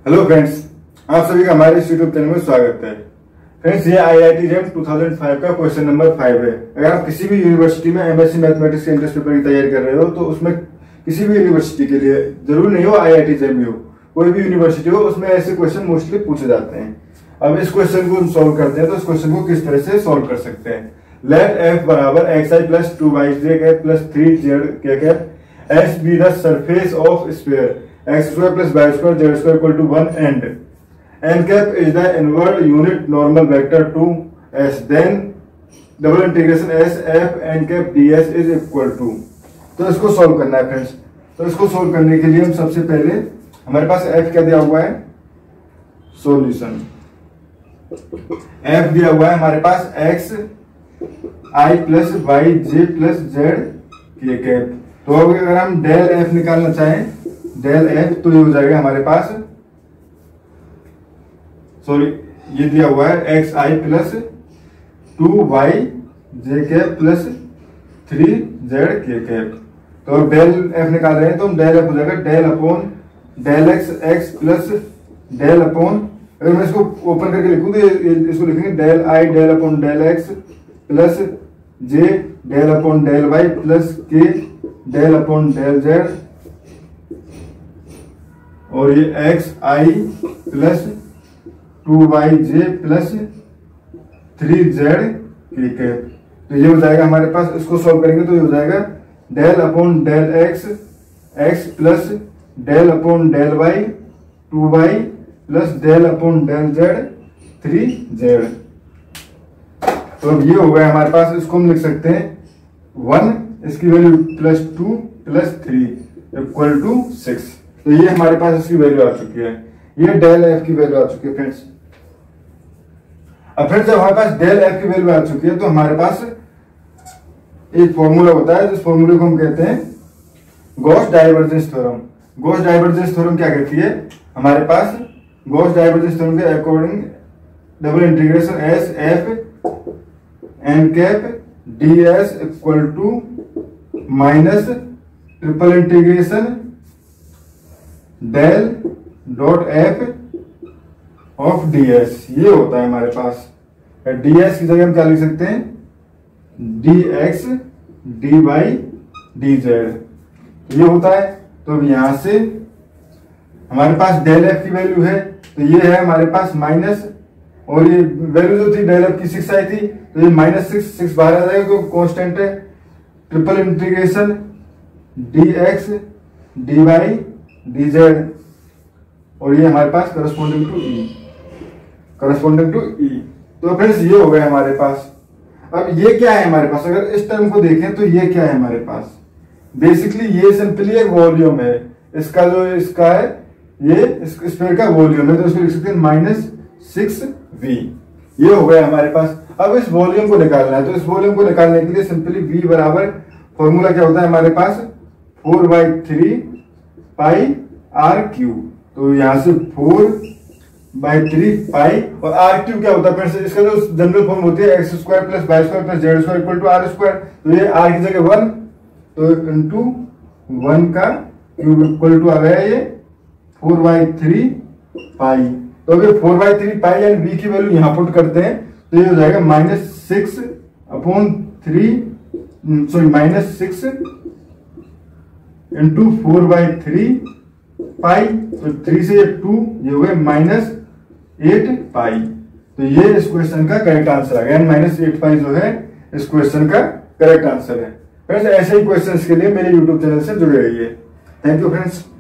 Hello friends, आप सभी का हमारे इस यूट्यूब चैनल में स्वागत है। फ्रेंड्स, ये IIT JEM 2005 का क्वेश्चन नंबर 5 है। अगर आप किसी भी यूनिवर्सिटी में MSc मैथमेटिक्स के एंट्रेंस पेपर की तैयारी कर रहे हो तो उसमें किसी भी यूनिवर्सिटी के लिए जरूरी नहीं हो IIT JEM हो, कोई भी यूनिवर्सिटी हो, उसमें ऐसे क्वेश्चन मोस्टली पूछे जाते हैं। अब इस क्वेश्चन को सोल्व करते हैं तो इस क्वेश्चन को किस तरह से सोल्व कर सकते हैं। लेट f बराबर xi plus 2yj cap plus 3z cap s be the surface of sphere x square plus y square z square equal to 1 and n cap is the inward unit normal vector to s, then double integration s f n cap ds is equal to. तो इसको solve करना है friends. तो इसको solve करने के लिए हम सबसे पहले हमारे पास f क्या दिया हुआ है, सॉल्यूशन f दिया हुआ है हमारे पास x i plus Y J plus Z K cap. तो अगर हम डेल f निकालना चाहें, डेल f, तो ये हो जाएगा हमारे पास, सॉरी ये दिया हुआ है x i plus 2y J cap plus 3z K cap. तो डेल f निकाल रहे हैं तो डेल f हो जाएगा del upon del x plus del upon, अगर मैं इसको ओपन करके लिखूं तो इसको लिखेंगे del i del upon del x plus J del upon del Y plus K del upon del Z, और ये एक्स आई plus 2yj plus 3z K cap. तो ये हो जाएगा हमारे पास, इसको सॉल्व करेंगे तो ये हो जाएगा del upon del X plus del upon del Y 2y plus del upon del Z 3z। तो अब ये हो गया हमारे पास, इसको हम लिख सकते हैं 1, इसकी वैल्यू प्लस 2 प्लस 3 इक्वल टू 6। तो ये हमारे पास इसकी वैल्यू आ चुकी है, ये डेल f की वैल्यू आ चुकी है फ्रेंड्स। अब फ्रेंड्स जब हमारे पास डेल f की वैल्यू आ चुकी है तो हमारे पास एक फॉर्मूला होता है, जिस फॉर्मूले को हम कहते हैं Gauss divergence theorem. Gauss divergence theorem क्या कहती है हमारे पास, गॉस डाइवर्जेंस थ्योरम के according double integration S F N cap ds equal to minus triple integration del dot f of ds, ये होता है हमारे पास। ds की जगह हम क्या लिख सकते हैं, dx dy dz, ये होता है। तो यहां से हमारे पास डेल f की वैल्यू है, तो ये है हमारे पास माइनस, और ये वैल्यू जो थी डेल f की 6 आई थी, तो ये माइनस 6 बाहर आ जाएगा क्योंकि कांस्टेंट है। Triple integration dx dy dz, और ये हमारे पास करस्पॉन्डिंग टू e। तो फ्रेंड्स ये हो गया हमारे पास। अब ये क्या है हमारे पास, अगर इस टर्म को देखें तो ये क्या है हमारे पास, बेसिकली ये सिंपली एक वॉल्यूम है। इसका जो इसका है ये स्फीयर का वॉल्यूम है, तो इसको लिख सकते हैं -6v। ये हो गया हमारे पास। अब इस वॉल्यूम को निकालना है, तो इस वॉल्यूम को निकालने के लिए सिंपली v बराबर, फॉर्मूला क्या होता है हमारे पास, 4/3 पाई r क्यूब। तो यहां से 4/3 पाई, और r क्यूब क्या होता है फ्रेंड्स, इसका जो जनरल फॉर्म होती है x square plus y square plus z square equal to r square. तो ये r की जगह 1, तो इंटू 1 का क्यूब इक्वल टू आ गया ये 4/3 पाई। तो अगर 4/3 पाई एंड v की वैल्यू यहां पुट करते हैं तो ये हो जाएगा -6 अपॉन 3, सॉरी -6 इंटू 4/3 पाई, तो 3 से 2, ये हो गए -8 पाई। तो ये इस क्वेश्चन का करेक्ट आंसर आ गया, -8 पाई जो है इस क्वेश्चन का करेक्ट आंसर है। फ्रेंड्स ऐसे ही क्वेश्चंस के लिए मेरे यूट्यूब चैनल से जुड़े रहिए। Thank you friends.